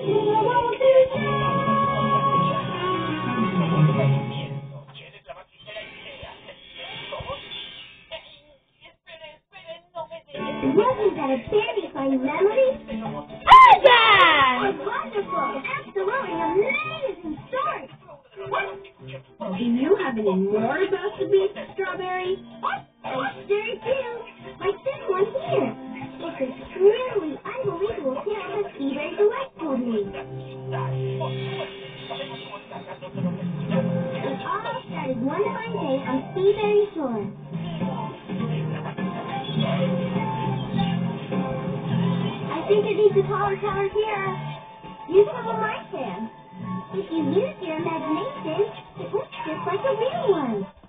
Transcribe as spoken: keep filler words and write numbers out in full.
Wasn't that a very fine memory? Awesome! Oh, wonderful! Absolutely amazing story! Do you have any more about the beef, Strawberry? I sure do. Like this one here. It's a truly unbelievable tale that Seaberry Delight told me. It all started one fine day on Seaberry Shore. I think it needs a taller tower here. Use some of my sand. If you use your imagination, it looks just like a real one.